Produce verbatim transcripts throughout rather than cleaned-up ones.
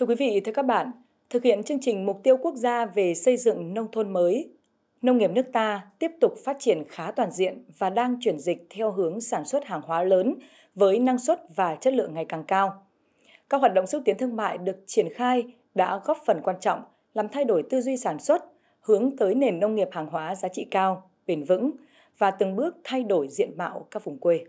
Thưa quý vị, thưa các bạn, thực hiện chương trình mục tiêu quốc gia về xây dựng nông thôn mới, nông nghiệp nước ta tiếp tục phát triển khá toàn diện và đang chuyển dịch theo hướng sản xuất hàng hóa lớn với năng suất và chất lượng ngày càng cao. Các hoạt động xúc tiến thương mại được triển khai đã góp phần quan trọng làm thay đổi tư duy sản xuất, hướng tới nền nông nghiệp hàng hóa giá trị cao, bền vững và từng bước thay đổi diện mạo các vùng quê.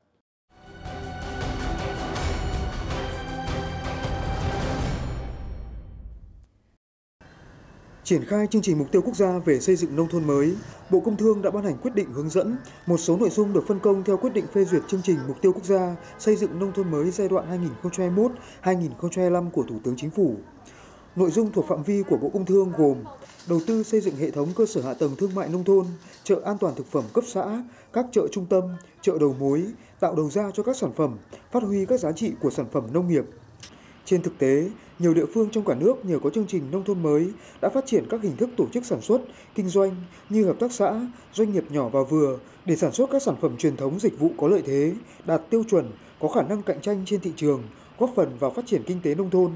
Triển khai chương trình mục tiêu quốc gia về xây dựng nông thôn mới, Bộ Công Thương đã ban hành quyết định hướng dẫn một số nội dung được phân công theo quyết định phê duyệt chương trình mục tiêu quốc gia xây dựng nông thôn mới giai đoạn hai nghìn không trăm hai mươi mốt đến hai nghìn không trăm hai mươi lăm của Thủ tướng Chính phủ. Nội dung thuộc phạm vi của Bộ Công Thương gồm đầu tư xây dựng hệ thống cơ sở hạ tầng thương mại nông thôn, chợ an toàn thực phẩm cấp xã, các chợ trung tâm, chợ đầu mối, tạo đầu ra cho các sản phẩm, phát huy các giá trị của sản phẩm nông nghiệp. Trên thực tế, nhiều địa phương trong cả nước nhờ có chương trình nông thôn mới đã phát triển các hình thức tổ chức sản xuất, kinh doanh như hợp tác xã, doanh nghiệp nhỏ và vừa để sản xuất các sản phẩm truyền thống dịch vụ có lợi thế, đạt tiêu chuẩn, có khả năng cạnh tranh trên thị trường, góp phần vào phát triển kinh tế nông thôn.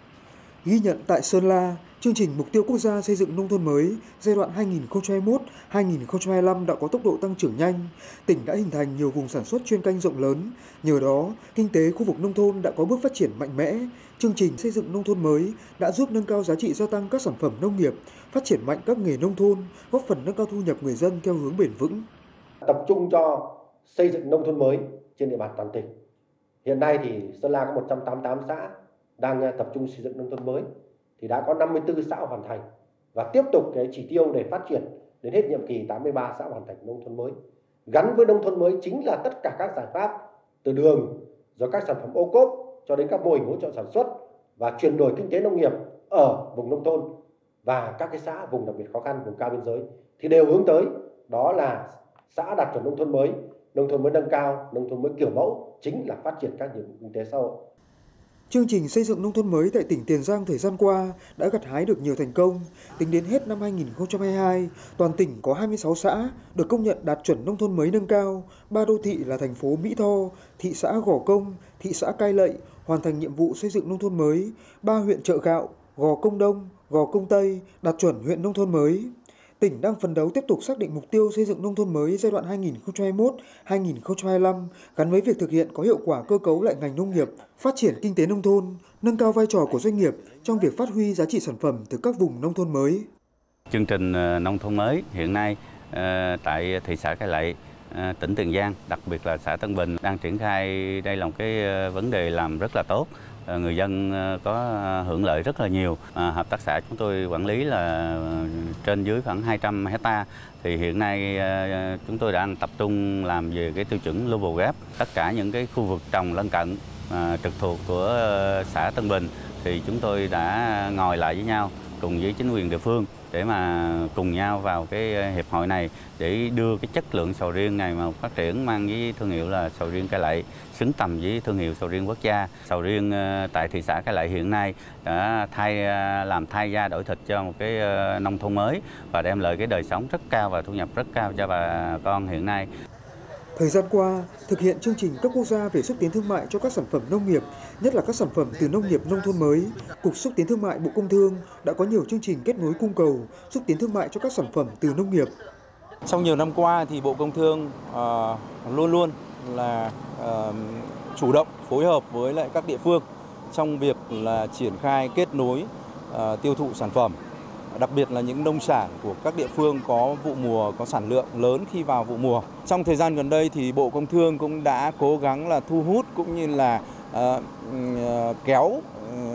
Ghi nhận tại Sơn La, chương trình mục tiêu quốc gia xây dựng nông thôn mới giai đoạn hai nghìn không trăm hai mươi mốt đến hai nghìn không trăm hai mươi lăm đã có tốc độ tăng trưởng nhanh, tỉnh đã hình thành nhiều vùng sản xuất chuyên canh rộng lớn. Nhờ đó, kinh tế khu vực nông thôn đã có bước phát triển mạnh mẽ. Chương trình xây dựng nông thôn mới đã giúp nâng cao giá trị gia tăng các sản phẩm nông nghiệp, phát triển mạnh các nghề nông thôn, góp phần nâng cao thu nhập người dân theo hướng bền vững. Tập trung cho xây dựng nông thôn mới trên địa bàn toàn tỉnh. Hiện nay thì Sơn La có một trăm tám mươi tám xã đang tập trung xây dựng nông thôn mới, thì đã có năm mươi tư xã hoàn thành và tiếp tục cái chỉ tiêu để phát triển đến hết nhiệm kỳ tám mươi ba xã hoàn thành nông thôn mới. Gắn với nông thôn mới chính là tất cả các giải pháp từ đường, rồi các sản phẩm ô cốp cho đến các mô hình hỗ trợ sản xuất và chuyển đổi kinh tế nông nghiệp ở vùng nông thôn và các cái xã vùng đặc biệt khó khăn, vùng cao biên giới thì đều hướng tới đó là xã đạt chuẩn nông thôn mới, nông thôn mới nâng cao, nông thôn mới kiểu mẫu, chính là phát triển các nhiệm vụ kinh tế xã hội. Chương trình xây dựng nông thôn mới tại tỉnh Tiền Giang thời gian qua đã gặt hái được nhiều thành công. Tính đến hết năm hai nghìn không trăm hai mươi hai, toàn tỉnh có hai mươi sáu xã được công nhận đạt chuẩn nông thôn mới nâng cao, ba đô thị là thành phố Mỹ Tho, thị xã Gò Công, thị xã Cai Lậy hoàn thành nhiệm vụ xây dựng nông thôn mới, ba huyện Chợ Gạo, Gò Công Đông, Gò Công Tây đạt chuẩn huyện nông thôn mới. Tỉnh đang phấn đấu tiếp tục xác định mục tiêu xây dựng nông thôn mới giai đoạn hai nghìn không trăm hai mươi mốt đến hai nghìn không trăm hai mươi lăm gắn với việc thực hiện có hiệu quả cơ cấu lại ngành nông nghiệp, phát triển kinh tế nông thôn, nâng cao vai trò của doanh nghiệp trong việc phát huy giá trị sản phẩm từ các vùng nông thôn mới. Chương trình nông thôn mới hiện nay tại thị xã Cai Lậy, tỉnh Tiền Giang, đặc biệt là xã Tân Bình đang triển khai, đây là một cái vấn đề làm rất là tốt. Người dân có hưởng lợi rất là nhiều. À, hợp tác xã chúng tôi quản lý là trên dưới khoảng hai trăm hecta. Thì hiện nay chúng tôi đang tập trung làm về cái tiêu chuẩn Global Gap. Tất cả những cái khu vực trồng lân cận à, trực thuộc của xã Tân Bình thì chúng tôi đã ngồi lại với nhau cùng với chính quyền địa phương để mà cùng nhau vào cái hiệp hội này để đưa cái chất lượng sầu riêng này mà phát triển mang với thương hiệu là sầu riêng Cai Lậy xứng tầm với thương hiệu sầu riêng quốc gia. Sầu riêng tại thị xã Cai Lậy hiện nay đã thay làm thay da đổi thịt cho một cái nông thôn mới và đem lại cái đời sống rất cao và thu nhập rất cao cho bà con hiện nay. Thời gian qua, thực hiện chương trình cấp quốc gia về xúc tiến thương mại cho các sản phẩm nông nghiệp, nhất là các sản phẩm từ nông nghiệp nông thôn mới, Cục Xúc tiến Thương mại Bộ Công Thương đã có nhiều chương trình kết nối cung cầu, xúc tiến thương mại cho các sản phẩm từ nông nghiệp. Trong nhiều năm qua thì Bộ Công Thương uh, luôn luôn là uh, chủ động phối hợp với lại các địa phương trong việc là triển khai kết nối uh, tiêu thụ sản phẩm. Đặc biệt là những nông sản của các địa phương có vụ mùa, có sản lượng lớn khi vào vụ mùa. Trong thời gian gần đây thì Bộ Công Thương cũng đã cố gắng là thu hút cũng như là uh, uh, kéo uh,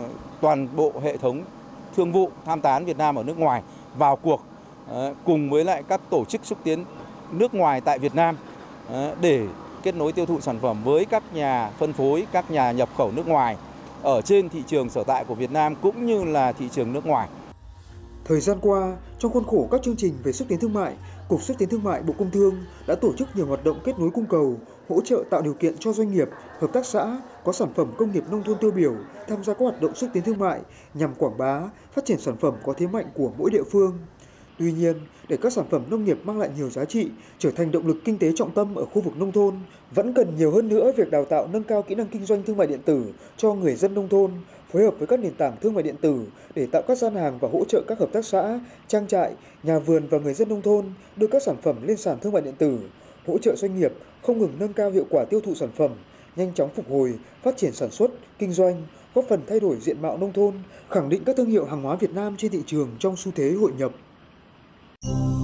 toàn bộ hệ thống thương vụ tham tán Việt Nam ở nước ngoài vào cuộc uh, cùng với lại các tổ chức xúc tiến nước ngoài tại Việt Nam uh, để kết nối tiêu thụ sản phẩm với các nhà phân phối, các nhà nhập khẩu nước ngoài ở trên thị trường sở tại của Việt Nam cũng như là thị trường nước ngoài. Thời gian qua, trong khuôn khổ các chương trình về xúc tiến thương mại, Cục Xúc tiến Thương mại Bộ Công Thương đã tổ chức nhiều hoạt động kết nối cung cầu, hỗ trợ tạo điều kiện cho doanh nghiệp, hợp tác xã có sản phẩm công nghiệp nông thôn tiêu biểu tham gia các hoạt động xúc tiến thương mại nhằm quảng bá, phát triển sản phẩm có thế mạnh của mỗi địa phương. Tuy nhiên, để các sản phẩm nông nghiệp mang lại nhiều giá trị, trở thành động lực kinh tế trọng tâm ở khu vực nông thôn, vẫn cần nhiều hơn nữa việc đào tạo nâng cao kỹ năng kinh doanh thương mại điện tử cho người dân nông thôn, phối hợp với các nền tảng thương mại điện tử để tạo các gian hàng và hỗ trợ các hợp tác xã, trang trại, nhà vườn và người dân nông thôn đưa các sản phẩm lên sàn thương mại điện tử, hỗ trợ doanh nghiệp không ngừng nâng cao hiệu quả tiêu thụ sản phẩm, nhanh chóng phục hồi, phát triển sản xuất, kinh doanh, góp phần thay đổi diện mạo nông thôn, khẳng định các thương hiệu hàng hóa Việt Nam trên thị trường trong xu thế hội nhập.